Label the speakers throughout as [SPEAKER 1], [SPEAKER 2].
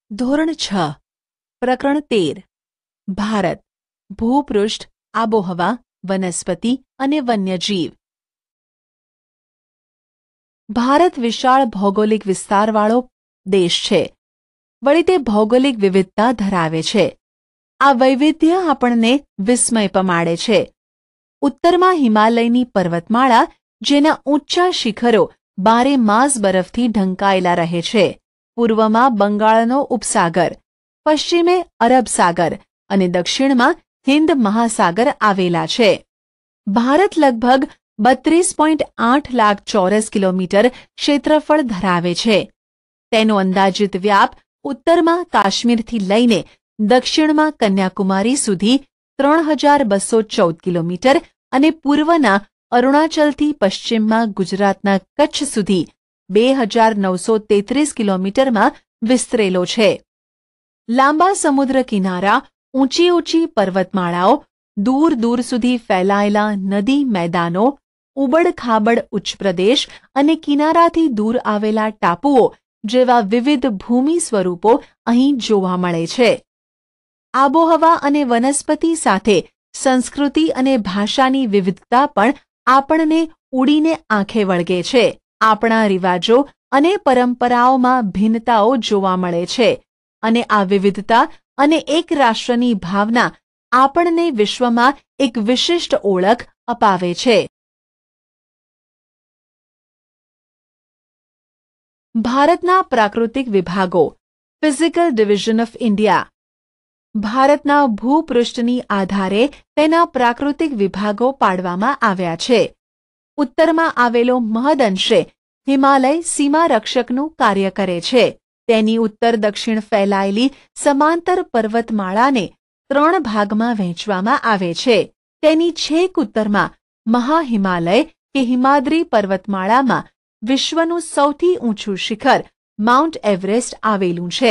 [SPEAKER 1] ધોરણ 6 પ્રકરણ 13 ભારત ભૂપૃષ્ઠ આબોહવા વનસ્પતિ અને વન્યજીવ ભારત વિશાળ ભૌગોલિક વિસ્તારવાળો દેશ છે. વળી તે ભૌગોલિક વિવિધતા ધરાવે છે. આ વૈવિધ્ય આપણને વિસ્મય પમાડે છે. ઉત્તરમાં હિમાલયની પર્વતમાળા જેના ઊંચા શિખરો બારે માસ બરફથી ઢંકાયેલા રહે છે. પૂર્વમાં બંગાળનો ઉપસાગર, પશ્ચિમે અરબ સાગર અને દક્ષિણમાં હિન્દ મહાસાગર આવેલા છે. ભારત લગભગ 32.8 લાખ ચોરસ કિલોમીટર ક્ષેત્રફળ ધરાવે છે. તેનો અંદાજિત વ્યાપ ઉત્તરમાં કાશ્મીરથી લઈને દક્ષિણમાં કન્યાકુમારી સુધી 3214 કિલોમીટર અને પૂર્વના અરુણાચલથી પશ્ચિમમાં ગુજરાતના કચ્છ સુધી 2933 કિલોમીટરમાં વિસ્તરેલો છે. લાંબા સમુદ્ર કિનારા, ઊંચી ઊંચી પર્વતમાળાઓ, દૂર દૂર સુધી ફેલાયેલા નદી મેદાનો, ઉબડ-ખાબડ ઉચ્ચપ્રદેશ અને કિનારાથી દૂર આવેલા ટાપુઓ જેવા વિવિધ ભૂમિ સ્વરૂપો અહીં જોવા મળે છે. આબોહવા અને વનસ્પતિ સાથે સંસ્કૃતિ અને ભાષાની વિવિધતા પણ આપણને ઉડીને આંખે વળગે છે. આપણા રિવાજો અને પરંપરાઓમાં ભિન્નતાઓ જોવા મળે છે અને આ વિવિધતા અને એક રાષ્ટ્રની ભાવના આપણને વિશ્વમાં એક વિશિષ્ટ ઓળખ અપાવે છે. ભારતના પ્રાકૃતિક વિભાગો. Physical division of India. ભારતના ભૂપૃષ્ઠની આધારે તેના પ્રાકૃતિક વિભાગો પાડવામાં આવ્યા છે. ઉત્તરમાં આવેલો મહદઅંશે હિમાલય સીમારક્ષકનું કાર્ય કરે છે. તેની ઉત્તર દક્ષિણ ફેલાયેલી સમાંતર પર્વતમાળાને 3 ભાગમાં વહેંચવામાં આવે છે. તેની છેક ઉત્તરમાં મહાહિમાલય કે હિમાદ્રી પર્વતમાળામાં વિશ્વનું સૌથી ઊંચું શિખર માઉન્ટ એવરેસ્ટ આવેલું છે.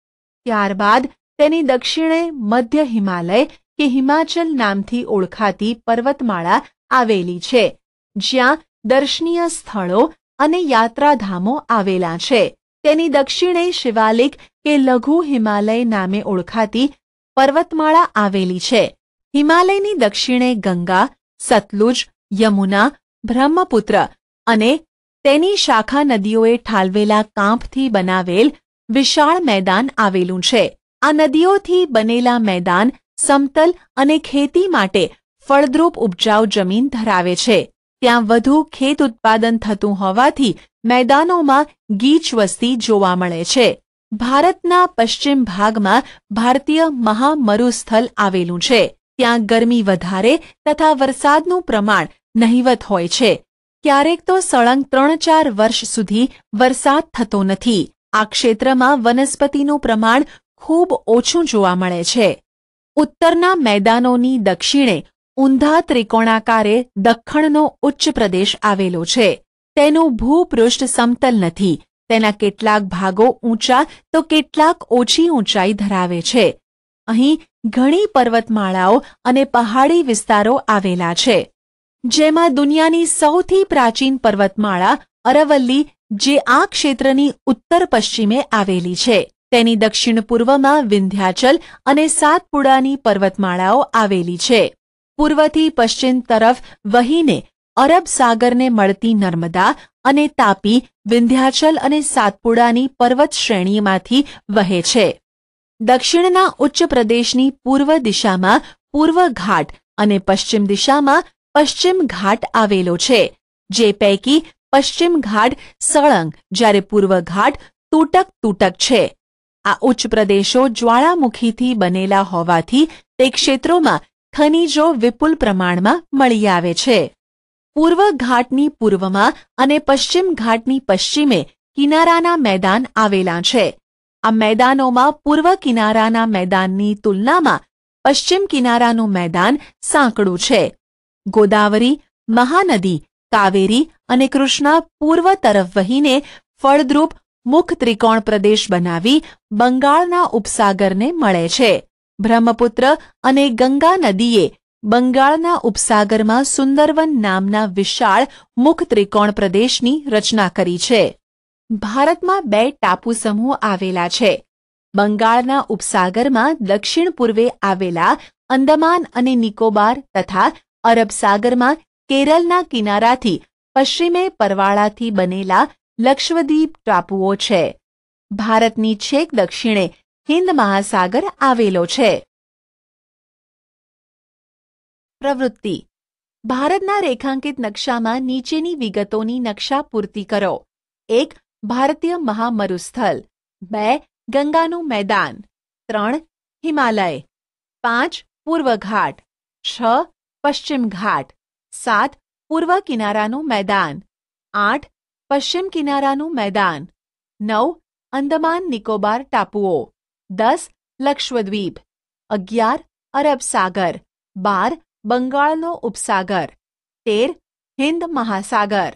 [SPEAKER 1] ત્યારબાદ તેની દક્ષિણે મધ્ય હિમાલય કે હિમાચલ નામથી ઓળખાતી પર્વતમાળા આવેલી છે, જ્યાં દર્શનીય સ્થળો અને યાત્રાધામો આવેલા છે. તેની દક્ષિણે શિવાલિક કે લઘુ હિમાલય નામે ઓળખાતી પર્વતમાળા આવેલી છે. હિમાલયની દક્ષિણે ગંગા, સતલુજ, યમુના, બ્રહ્મપુત્ર અને તેની શાખા નદીઓએ ઠાલવેલા કાંપથી બનાવેલ વિશાળ મેદાન આવેલું છે. આ નદીઓથી બનેલા મેદાન સમતલ અને ખેતી માટે ફળદ્રુપ ઉપજાઉ જમીન ધરાવે છે. ત્યાં વધુ ખેત ઉત્પાદન થતું હોવાથી મેદાનોમાં ગીચ વસ્તી જોવા મળે છે. ભારતના પશ્ચિમ ભાગમાં ભારતીય મહામરુસ્થલ આવેલું છે. ત્યાં ગરમી વધારે તથા વરસાદનું પ્રમાણ નહિવત હોય છે. ક્યારેક તો સળંગ 3-4 વર્ષ સુધી વરસાદ થતો નથી. આ ક્ષેત્રમાં વનસ્પતિનું પ્રમાણ ખૂબ ઓછું જોવા મળે છે. ઉત્તરના મેદાનોની દક્ષિણે ઊંધા ત્રિકોણાકારે દખ્ખણનો ઉચ્ચ પ્રદેશ આવેલો છે. તેનું ભૂપૃષ્ઠ સમતલ નથી. તેના કેટલાક ભાગો ઊંચા તો કેટલાક ઓછી ઊંચાઈ ધરાવે છે. અહીં ઘણી પર્વતમાળાઓ અને પહાડી વિસ્તારો આવેલા છે, જેમાં દુનિયાની સૌથી પ્રાચીન પર્વતમાળા અરવલ્લી જે આ ક્ષેત્રની ઉત્તર પશ્ચિમે આવેલી છે. તેની દક્ષિણ પૂર્વમાં વિંધ્યાચલ અને સાતપુડાની પર્વતમાળાઓ આવેલી છે. પૂર્વથી પશ્ચિમ તરફ વહીને અરબ સાગરને મળતી નર્મદા અને તાપી વિંધ્યાચલ અને સાતપુડાની પર્વત શ્રેણીમાંથી વહે છે. દક્ષિણના ઉચ્ચ પ્રદેશની પૂર્વ દિશામાં પૂર્વ ઘાટ અને પશ્ચિમ દિશામાં પશ્ચિમ ઘાટ આવેલો છે, જે પૈકી પશ્ચિમ ઘાટ સળંગ જ્યારે પૂર્વ ઘાટ તૂટક તૂટક છે. આ ઉચ્ચ પ્રદેશો જ્વાળામુખીથી બનેલા હોવાથી તે ક્ષેત્રોમાં ખનિજો વિપુલ પ્રમાણમાં મળી આવે છે. પૂર્વ ઘાટની પૂર્વમાં અને પશ્ચિમ ઘાટની પશ્ચિમે કિનારાના મેદાન આવેલા છે. આ મેદાનોમાં પૂર્વ કિનારાના મેદાનની તુલનામાં પશ્ચિમ કિનારાનું મેદાન સાંકડું છે. ગોદાવરી, મહાનદી, કાવેરી અને કૃષ્ણા પૂર્વ તરફ વહીને ફળદ્રુપ મુખ ત્રિકોણ પ્રદેશ બનાવી બંગાળના ઉપસાગરને મળે છે. બ્રહ્મપુત્ર અને ગંગા નદીએ બંગાળના ઉપસાગરમાં સુંદરવન નામના વિશાળ મુખ ત્રિકોણ પ્રદેશની રચના કરી છે. ભારતમાં 2 ટાપુ સમૂહ આવેલા છે. બંગાળના ઉપસાગરમાં દક્ષિણ પૂર્વે આવેલા અંદમાન અને નિકોબાર તથા અરબ સાગરમાં કેરળના કિનારાથી પશ્ચિમે પરવાળાથી બનેલા લક્ષદ્વીપ ટાપુઓ છે. ભારતની છેક દક્ષિણે હિન્દ મહાસાગર આવેલો છે. પ્રવૃત્તિ: ભારતના રેખાંકિત નકશામાં નીચેની વિગતોની નકશા પૂર્તિ કરો. 1. ભારતીય મહામરુસ્થળ. 2. ગંગાનું મેદાન. 3. હિમાલય. 5. પૂર્વ ઘાટ. 6. પશ્ચિમ ઘાટ. 7. પૂર્વ કિનારાનું મેદાન. 8. પશ્ચિમ કિનારાનું મેદાન. 9. અંદમાન નિકોબાર ટાપુઓ. 10. લક્ષદ્વીપ. 11. અરબ સાગર. 12. બંગાળનો ઉપસાગર. 13. હિન્દ મહાસાગર.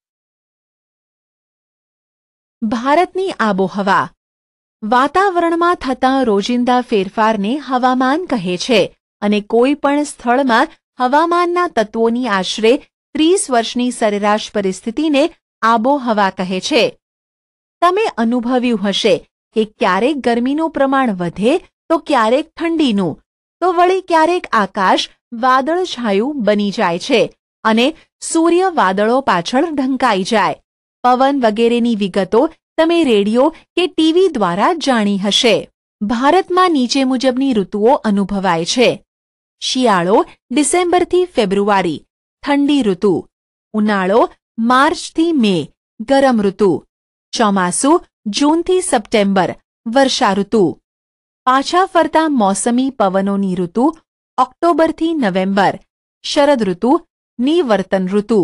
[SPEAKER 1] ભારતની આબોહવા. વાતાવરણમાં થતા રોજિંદા ફેરફારને હવામાન કહે છે અને કોઈ પણ સ્થળમાં હવામાનના તત્વોની આશરે 30 વર્ષની સરેરાશ પરિસ્થિતિને આબોહવા કહે છે. તમે અનુભવ્યું હશે કે ક્યારેક ગરમીનું પ્રમાણ વધે તો ક્યારેક ઠંડીનું, તો વળી ક્યારેક આકાશ વાદળછાયું બની જાય છે અને સૂર્ય વાદળો પાછળ ઢંકાઈ જાય. પવન વગેરેની વિગતો તમે રેડિયો કે ટીવી દ્વારા જાણી હશે. ભારતમાં નીચે મુજબની ઋતુઓ અનુભવાય છે. શિયાળો ડિસેમ્બરથી ફેબ્રુઆરી, ઠંડી ઋતુ. ઉનાળો માર્ચથી મે, ગરમ ઋતુ. ચોમાસું જૂનથી સપ્ટેમ્બર, વર્ષા ઋતુ. પાછા ફરતા મોસમી પવનોની ઋતુ ઓક્ટોબરથી નવેમ્બર, શરદ ઋતુ, નિવર્તન ઋતુ.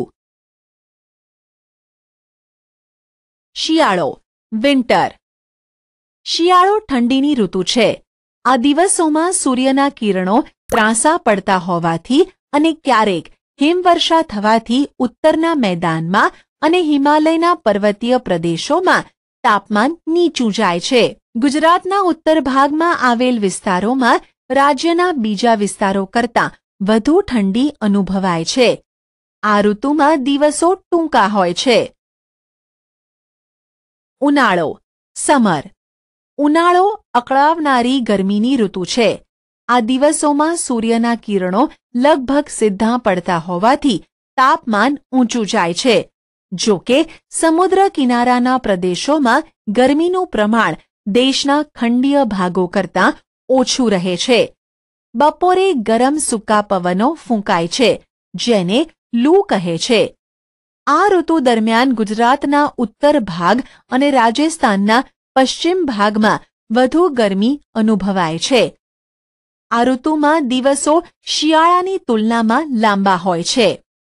[SPEAKER 1] શિયાળો વિન્ટર. શિયાળો ઠંડીની ઋતુ છે. આ દિવસોમાં સૂર્યના કિરણો ત્રાંસા પડતા હોવાથી અને ક્યારેક હિમવર્ષા થવાથી ઉત્તરના મેદાનમાં અને હિમાલયના પર્વતીય પ્રદેશોમાં તાપમાન નીચું જાય છે. ગુજરાતના ઉત્તર ભાગમાં આવેલ વિસ્તારોમાં રાજ્યના બીજા વિસ્તારો કરતાં વધુ ઠંડી અનુભવાય છે. આ ઋતુમાં દિવસો ટૂંકા હોય છે. ઉનાળો સમર. ઉનાળો અકળાવનારી ગરમીની ઋતુ છે. આ દિવસોમાં સૂર્યના કિરણો લગભગ સીધા પડતા હોવાથી તાપમાન ઊંચું જાય છે. જો કે સમુદ્ર કિનારાના પ્રદેશોમાં ગરમીનું પ્રમાણ દેશના ખંડીય ભાગો કરતાં ઓછું રહે છે. બપોરે ગરમ સૂકા પવનો ફૂંકાય છે, જેને લૂ કહે છે. આ ઋતુ દરમિયાન ગુજરાતના ઉત્તર ભાગ અને રાજસ્થાનના પશ્ચિમ ભાગમાં વધુ ગરમી અનુભવાય છે. આ ઋતુમાં દિવસો શિયાળાની તુલનામાં લાંબા હોય છે.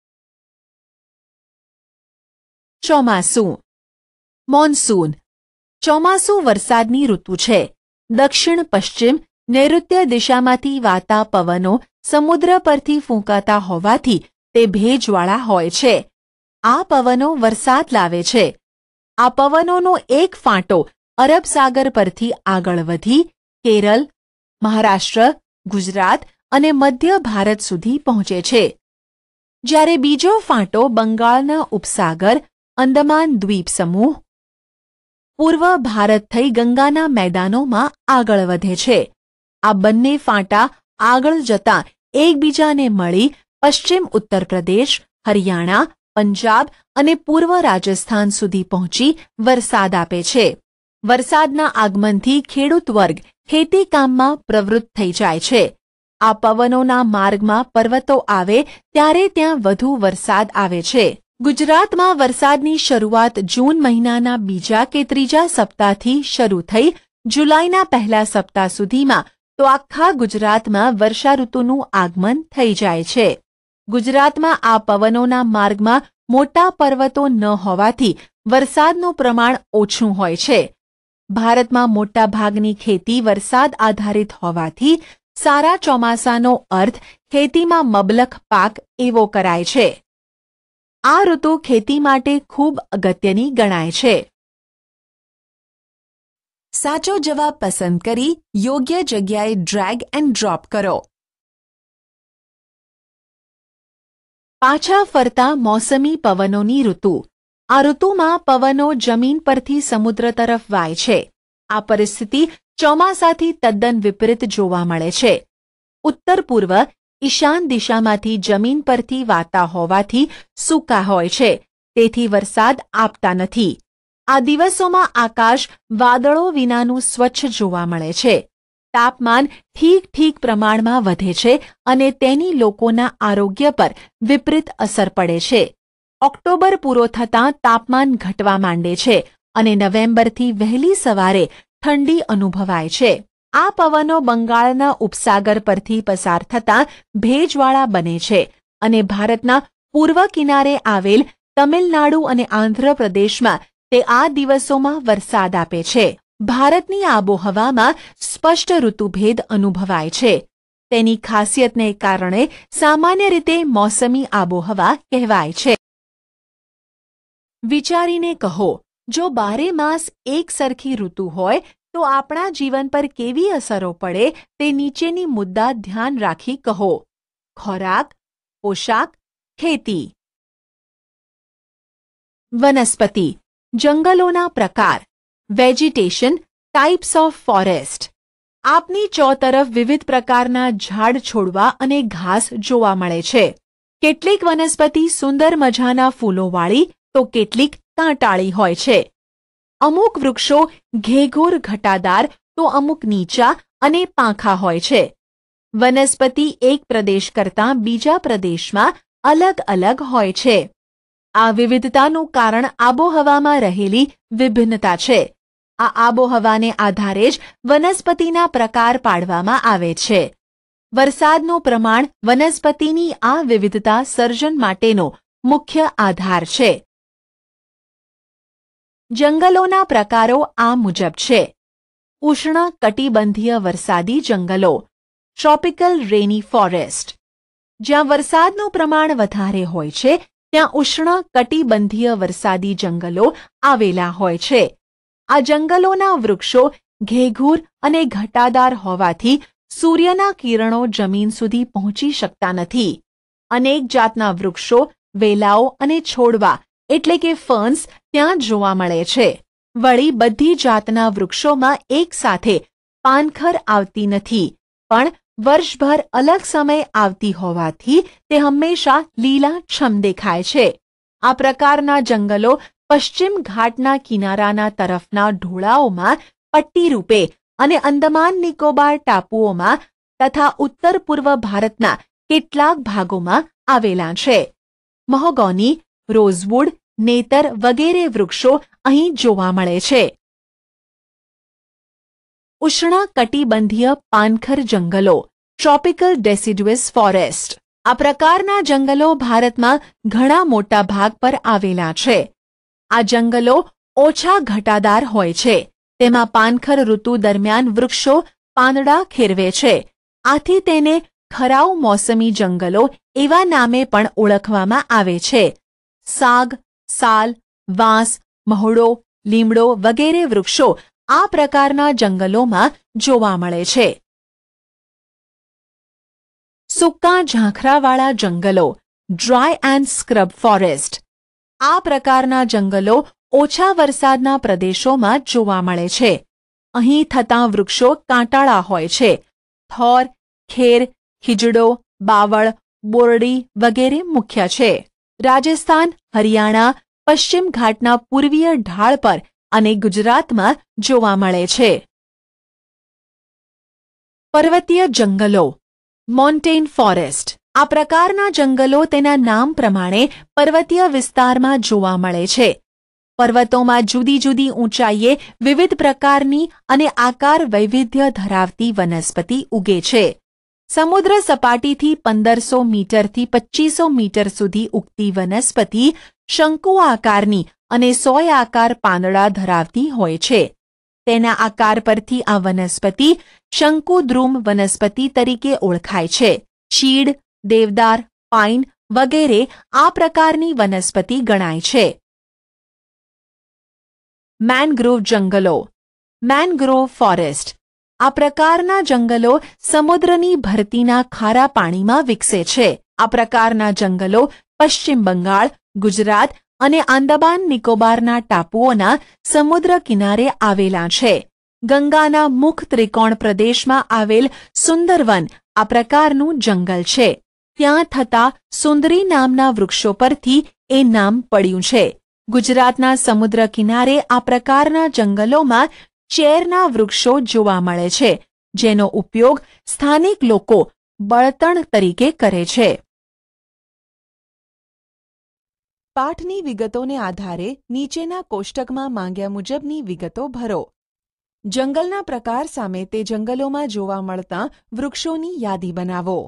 [SPEAKER 1] ચોમાસું મોન્સૂન. ચોમાસું વરસાદની ઋતુ છે. દક્ષિણ પશ્ચિમ નૈઋત્ય દિશામાંથી વાતા પવનો સમુદ્ર પરથી ફૂંકાતા હોવાથી તે ભેજવાળા હોય છે. આ પવનો વરસાદ લાવે છે. આ પવનોનો એક ફાંટો અરબ સાગર પરથી આગળ વધી કેરળ, મહારાષ્ટ્ર, ગુજરાત અને મધ્ય ભારત સુધી પહોંચે છે. જ્યારે બીજો ફાંટો બંગાળના ઉપસાગર, અંદમાન દ્વીપ સમૂહ, પૂર્વ ભારત થઈ ગંગાના મેદાનોમાં આગળ વધે છે. આ બંને ફાંટા આગળ જતાં એકબીજાને મળી પશ્ચિમ ઉત્તર પ્રદેશ, હરિયાણા, પંજાબ અને પૂર્વ રાજસ્થાન સુધી પહોંચી વરસાદ આપે છે. વરસાદના આગમનથી ખેડૂત વર્ગ ખેતીકામમાં પ્રવૃત્ત થઈ જાય છે. આ પવનોના માર્ગમાં પર્વતો આવે ત્યારે ત્યાં વધુ વરસાદ આવે છે. ગુજરાતમાં વરસાદની શરૂઆત જૂન મહિનાના બીજા કે ત્રીજા સપ્તાહથી શરૂ થઈ જુલાઈના પહેલા સપ્તાહ સુધીમાં તો આખા ગુજરાતમાં વર્ષા ઋતુનું આગમન થઈ જાય છે. ગુજરાતમાં આ પવનોના માર્ગમાં મોટા પર્વતો ન હોવાથી વરસાદનું પ્રમાણ ઓછું હોય છે. ભારતમાં મોટા ભાગની ખેતી વરસાદ આધારિત હોવાથી સારા ચોમાસાનો અર્થ ખેતીમાં મબલખ પાક એવો કરાય છે. આ ઋતુ ખેતી માટે ખૂબ અગત્યની ગણાય છે. સાચો જવાબ પસંદ કરી યોગ્ય જગ્યાએ ડ્રેગ એન્ડ ડ્રોપ કરો. પાછા ફરતા મોસમી પવનોની ઋતુ. આ ઋતુમાં પવનો જમીન પરથી સમુદ્ર તરફ વાય છે. આ પરિસ્થિતિ ચોમાસાથી તદ્દન વિપરીત જોવા મળે છે. ઉત્તર પૂર્વ ઈશાન દિશામાંથી જમીન પરથી વાતા હોવાથી સૂકા હોય છે, તેથી વરસાદ આપતા નથી. આ દિવસોમાં આકાશ વાદળો વિનાનું સ્વચ્છ જોવા મળે છે. તાપમાન ઠીક પ્રમાણમાં વધે છે અને તેની લોકોના આરોગ્ય પર વિપરીત અસર પડે છે. ઓક્ટોબર પૂરો થતાં તાપમાન ઘટવા માંડે છે અને નવેમ્બરથી વહેલી સવારે ઠંડી અનુભવાય છે. આ પવનો બંગાળના ઉપસાગર પરથી પસાર થતાં ભેજવાળા બને છે અને ભારતના પૂર્વ કિનારે આવેલ તમિલનાડુ અને આંધ્રપ્રદેશમાં તે આ દિવસોમાં વરસાદ આપે છે. ભારતની આબોહવામાં સ્પષ્ટ ઋતુભેદ અનુભવાય છે. તેની ખાસિયતને કારણે સામાન્ય રીતે મોસમી આબોહવા કહેવાય છે. વિચારીને કહો, જો 12 માસ એક સરખી ઋતુ હોય તો આપણા જીવન પર કેવી અસરો પડે તે નીચેની મુદ્દા ધ્યાન રાખી કહો. ખોરાક, પોશાક, ખેતી. વનસ્પતિ, જંગલોના પ્રકાર. Vegetation, types of forest. આપની ચોતરફ વિવિધ પ્રકારના ઝાડ છોડવા અને ઘાસ જોવા મળે છે. કેટલીક વનસ્પતિ સુંદર મજાના ફૂલોવાળી તો કેટલીક કાંટાળી હોય છે. અમુક વૃક્ષો ઘેઘોર ઘટાદાર તો અમુક નીચા અને પાંખા હોય છે. વનસ્પતિ એક પ્રદેશ કરતાં બીજા પ્રદેશમાં અલગ અલગ હોય છે. આ વિવિધતાનું કારણ આબોહવામાં રહેલી વિભિન્નતા છે. આ આબોહવાને આધારે જ વનસ્પતિના પ્રકાર પાડવામાં આવે છે. વરસાદનું પ્રમાણ વનસ્પતિની આ વિવિધતા સર્જન માટેનો મુખ્ય આધાર છે. જંગલોના પ્રકારો આ મુજબ છે. ઉષ્ણ કટિબંધીય વરસાદી જંગલો, ટ્રોપિકલ રેની ફોરેસ્ટ. જ્યાં વરસાદનું પ્રમાણ વધારે હોય છે ત્યાં ઉષ્ણ કટિબંધીય વરસાદી જંગલો આવેલા હોય છે. આ જંગલોના વૃક્ષો ઘેઘૂર અને ઘટાદાર હોવાથી સૂર્યના કિરણો જમીન સુધી પહોંચી શકતા નથી. અનેક જાતના વૃક્ષો, વેલાઓ અને છોડવા એટલે કે ફર્ન્સ ત્યાં જોવા મળે છે. વળી બધી જાતના વૃક્ષોમાં એક સાથે પાનખર આવતી નથી, પણ વર્ષભર અલગ સમય આવતી હોવાથી તે હંમેશા લીલાછમ દેખાય છે. આ પ્રકારના જંગલો પશ્ચિમ ઘાટના કિનારાના તરફના ઢોળાવોમાં પટ્ટી રૂપે અને અંદમાન નિકોબાર ટાપુઓમાં તથા ઉત્તર પૂર્વ ભારતના કેટલાક ભાગોમાં આવેલા છે. મહોગોની, રોઝવુડ, નેતર વગેરે વૃક્ષો અહીં જોવા મળે છે. ઉષ્ણ કટિબંધીય પાનખર જંગલો, ટ્રોપિકલ ડેસિડ્યુઅસ ફોરેસ્ટ. આ પ્રકારના જંગલો ભારતમાં ઘણા મોટા ભાગ પર આવેલા છે. આ જંગલો ઓછા ઘટાદાર હોય છે. તેમાં પાનખર ઋતુ દરમિયાન વૃક્ષો પાંદડા ખેરવે છે. આથી તેને ખરાઉ મોસમી જંગલો એવા નામે પણ ઓળખવામાં આવે છે. સાગ, સાલ, વાંસ, મહોડો, લીમડો વગેરે વૃક્ષો આ પ્રકારના જંગલોમાં જોવા મળે છે. સૂકા ઝાંખરાવાળા જંગલો, ડ્રાય એન્ડ સ્ક્રબ ફોરેસ્ટ. આ પ્રકારના જંગલો ઓછા વરસાદના પ્રદેશોમાં જોવા મળે છે. અહીં થતાં વૃક્ષો કાંટાળા હોય છે. થોર, ખેર, ખીજડો, બાવળ, બોરડી વગેરે મુખ્ય છે. રાજસ્થાન, હરિયાણા, પશ્ચિમ ઘાટના પૂર્વીય ઢાળ પર અને ગુજરાતમાં જોવા મળે છે. પર્વતીય જંગલો, મોન્ટેન ફોરેસ્ટ. આ પ્રકારના જંગલો તેના નામ પ્રમાણે પર્વતીય વિસ્તારમાં જોવા મળે છે. પર્વતોમાં જુદી જુદી ઊંચાઈએ વિવિધ પ્રકારની અને આકાર વૈવિધ્ય ધરાવતી વનસ્પતિ ઉગે છે. સમુદ્ર સપાટીથી 1500 મીટરથી 2500 મીટર સુધી ઉગતી વનસ્પતિ શંકુ આકારની અને સોય આકાર પાંદડા ધરાવતી હોય છે. તેના આકાર પરથી આ વનસ્પતિ શંકુદ્રુમ વનસ્પતિ તરીકે ઓળખાય છે. ચીડ, દેવદાર, પાઇન વગેરે આ પ્રકારની વનસ્પતિ ગણાય છે. મેનગ્રોવ જંગલો, મેનગ્રોવ ફોરેસ્ટ. આ પ્રકારના જંગલો સમુદ્રની ભરતીના ખારા પાણીમાં વિકસે છે. આ પ્રકારના જંગલો પશ્ચિમ બંગાળ, ગુજરાત અને આંદામાન નિકોબારના ટાપુઓના સમુદ્ર કિનારે આવેલા છે. ગંગાના મુખ ત્રિકોણ પ્રદેશમાં આવેલ સુંદરવન આ પ્રકારનું જંગલ છે. ત્યાં થતા સુંદરી નામના વૃક્ષો પરથી એ નામ પડ્યું છે. ગુજરાતના સમુદ્ર કિનારે આ પ્રકારના જંગલોમાં ચેરના વૃક્ષો જોવા મળે છે, જેનો ઉપયોગ સ્થાનિક લોકો બળતણ તરીકે કરે છે. પાઠની વિગતોને આધારે નીચેના કોષ્ટકમાં માંગ્યા મુજબની વિગતો ભરો. જંગલના પ્રકાર સામે તે જંગલોમાં જોવા મળતા વૃક્ષોની યાદી બનાવો.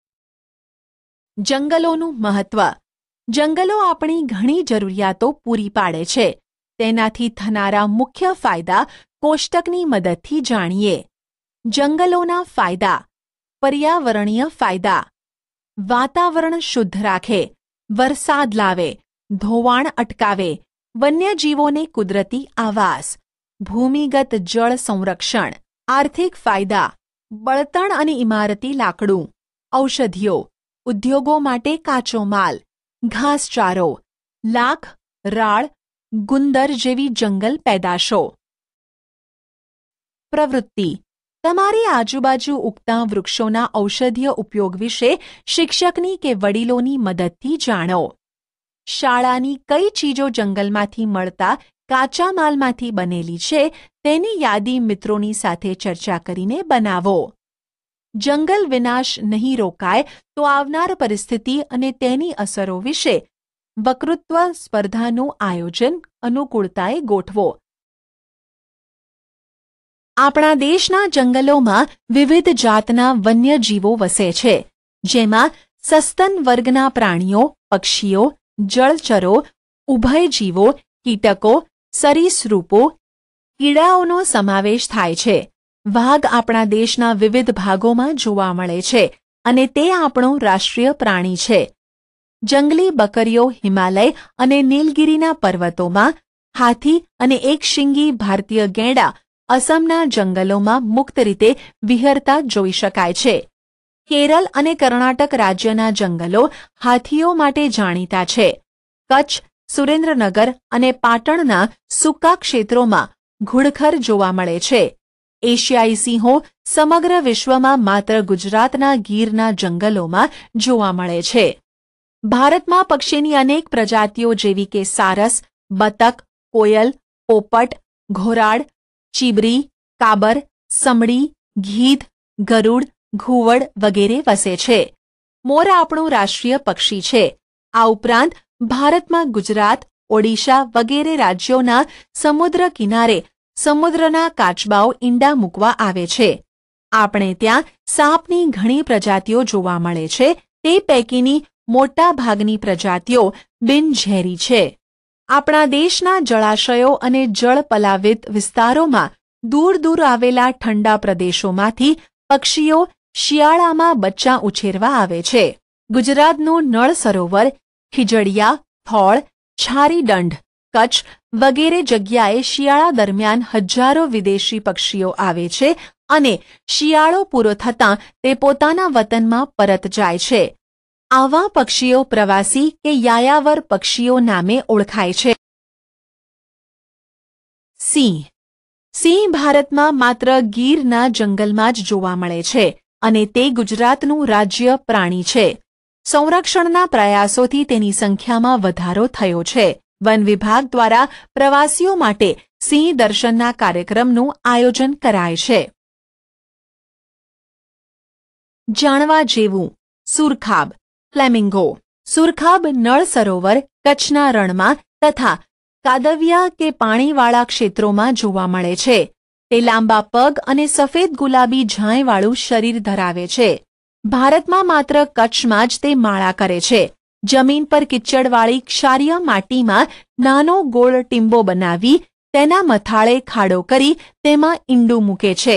[SPEAKER 1] જંગલોનું મહત્વ. જંગલો આપણી ઘણી જરૂરિયાતો પૂરી પાડે છે. તેનાથી થનારા મુખ્ય ફાયદા કોષ્ટકની મદદથી જાણીએ. જંગલોના ફાયદા. પર્યાવરણીય ફાયદા. વાતાવરણ શુદ્ધ રાખે, વરસાદ લાવે, ધોવાણ અટકાવે, વન્યજીવોને કુદરતી આવાસ, ભૂમિગત જળ સંરક્ષણ. આર્થિક ફાયદા. બળતણ અને ઇમારતી લાકડું, ઔષધિઓ, ઉદ્યોગો માટે કાચો માલ, ઘાસચારો, લાખ, રાળ, ગુંદર જેવી જંગલ પેદાશો. પ્રવૃત્તિ. તમારી આજુબાજુ ઉગતા વૃક્ષોના ઔષધીય ઉપયોગ વિશે શિક્ષકની કે વડીલોની મદદથી જાણો. શાળાની કઈ ચીજો જંગલમાંથી મળતા કાચા માલમાંથી બનેલી છે તેની યાદી મિત્રોની સાથે ચર્ચા કરીને બનાવો. જંગલ વિનાશ નહીં રોકાય તો આવનાર પરિસ્થિતિ અને તેની અસરો વિશે વક્તૃત્વ સ્પર્ધાનું આયોજન અનુકૂળતાએ ગોઠવો. આપણા દેશના જંગલોમાં વિવિધ જાતના વન્યજીવો વસે છે, જેમાં સસ્તન વર્ગના પ્રાણીઓ, પક્ષીઓ, જળચરો, ઉભયજીવો, કીટકો, સરીસૃપો, કીડાઓનો સમાવેશ થાય છે. વાઘ આપણા દેશના વિવિધ ભાગોમાં જોવા મળે છે અને તે આપણું રાષ્ટ્રીય પ્રાણી છે. જંગલી બકરીઓ હિમાલય અને નીલગિરીના પર્વતોમાં, હાથી અને એકશિંગી ભારતીય ગેંડા અસમના જંગલોમાં મુક્ત રીતે વિહરતા જોઈ શકાય છે. કેરળ અને કર્ણાટક રાજ્યના જંગલો હાથીઓ માટે જાણીતા છે. કચ્છ, સુરેન્દ્રનગર અને પાટણના સૂકા ક્ષેત્રોમાં ઘુડખર જોવા મળે છે. એશિયાઈ સિંહો સમગ્ર વિશ્વમાં માત્ર ગુજરાતના ગીરના જંગલોમાં જોવા મળે છે. ભારતમાં પક્ષીની અનેક પ્રજાતિઓ જેવી કે સારસ, બતક, કોયલ, પોપટ, ઘોરાડ, ચીબરી, કાબર, સમડી, ગીધ, ગરુડ, ઘુવડ વગેરે વસે છે. મોર આપણું રાષ્ટ્રીય પક્ષી છે. આ ઉપરાંત ભારતમાં ગુજરાત, ઓડિશા વગેરે રાજ્યોના સમુદ્ર કિનારે સમુદ્રના કાચબાઓ ઈંડા મૂકવા આવે છે. આપણે ત્યાં સાપની ઘણી પ્રજાતિઓ જોવા મળે છે. તે પૈકીની મોટા ભાગની પ્રજાતિઓ બિનઝેરી છે. આપણા દેશના જળાશયો અને જળ પલાવિત વિસ્તારોમાં દૂર દૂર આવેલા ઠંડા પ્રદેશોમાંથી પક્ષીઓ શિયાળામાં બચ્ચા ઉછેરવા આવે છે. ગુજરાતનું નળ સરોવર, ખીજડીયા, થોળ, છારીદંડ, કચ્છ વગેરે જગ્યાએ શિયાળા દરમિયાન હજારો વિદેશી પક્ષીઓ આવે છે અને શિયાળો પૂરો થતાં તે પોતાના વતનમાં પરત જાય છે. આવા પક્ષીઓ પ્રવાસી કે યાયાવર પક્ષીઓ નામે ઓળખાય છે. સિંહ. સિંહ ભારતમાં માત્ર ગીરના જંગલમાં જ જોવા મળે છે અને તે ગુજરાતનું રાજ્ય પ્રાણી છે. સંરક્ષણના પ્રયાસોથી તેની સંખ્યામાં વધારો થયો છે. વન વિભાગ દ્વારા પ્રવાસીઓ માટે સિંહ દર્શનના કાર્યક્રમનું આયોજન કરાય છે. જાણવા જેવું. સુરખાબ, ફ્લેમિંગો. સુરખાબ નળ સરોવર, કચ્છના રણમાં તથા કાદવિયા કે પાણીવાળા ક્ષેત્રોમાં જોવા મળે છે. તે લાંબા પગ અને સફેદ ગુલાબી ઝાંયવાળું શરીર ધરાવે છે. ભારતમાં માત્ર કચ્છમાં જ તે માળા કરે છે. જમીન પર કિચડવાળી ક્ષારીય માટીમાં નાનો ગોળ ટીંબો બનાવી તેના મથાળે ખાડો કરી તેમાં ઈંડું મૂકે છે.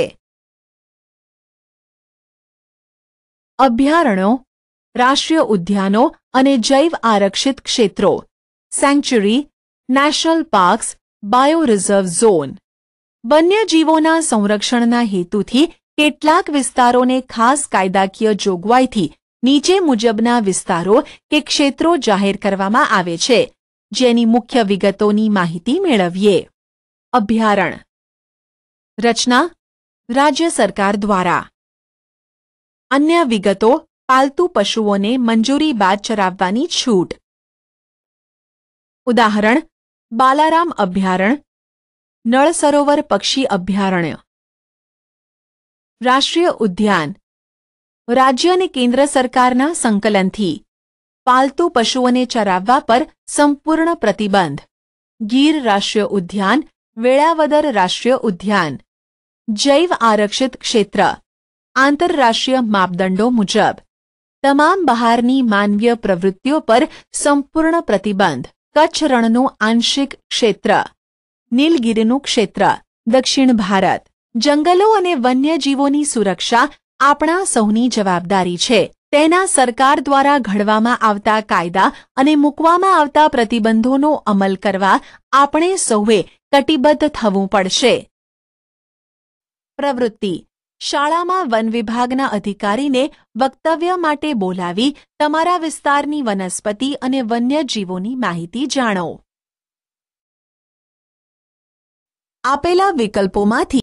[SPEAKER 1] અભયારણ્યો, રાષ્ટ્રીય ઉદ્યાનો અને જૈવ આરક્ષિત ક્ષેત્રો, sanctuary, national parks, bio reserve zone. વન્યજીવોના સંરક્ષણના હેતુથી કેટલાક વિસ્તારોને ખાસ કાયદાકીય જોગવાઈથી નીચે મુજબના વિસ્તારો કે ક્ષેત્રો જાહેર કરવામાં આવે છે, જેની મુખ્ય વિગતોની માહિતી મેળવીએ. અભયારણ્ય. રચના રાજ્ય સરકાર દ્વારા. અન્ય વિગતો પાલતુ પશુઓને મંજૂરી બાદ ચરાવવાની છૂટ. ઉદાહરણ બાલારામ અભયારણ્ય, નળ સરોવર પક્ષી અભયારણ્ય. રાષ્ટ્રીય ઉદ્યાન રાજ્ય અને કેન્દ્ર સરકારના સંકલનથી પાલતુ પશુઓને ચરાવવા પર સંપૂર્ણ પ્રતિબંધ. ગીર રાષ્ટ્રીય ઉદ્યાન, વેળાવદર રાષ્ટ્રીય ઉદ્યાન. જૈવ આરક્ષિત ક્ષેત્ર આંતરરાષ્ટ્રીય માપદંડો મુજબ. તમામ બહારની માનવીય પ્રવૃત્તિઓ પર સંપૂર્ણ પ્રતિબંધ. કચ્છ રણનું આંશિક ક્ષેત્ર. નીલગિરીનું ક્ષેત્ર દક્ષિણ ભારત. જંગલો અને વન્યજીવોની સુરક્ષા આપણા સૌની જવાબદારી છે. તેના સરકાર દ્વારા ઘડવામાં આવતા કાયદા અને મૂકવામાં આવતા પ્રતિબંધોનો અમલ કરવા આપણે સૌએ કટિબદ્ધ થવું પડશે. પ્રવૃત્તિ શાળામાં વન વિભાગના અધિકારીને વક્તવ્ય માટે બોલાવી તમારા વિસ્તારની વનસ્પતિ અને વન્યજીવોની માહિતી જાણો. આપેલા વિકલ્પોમાંથી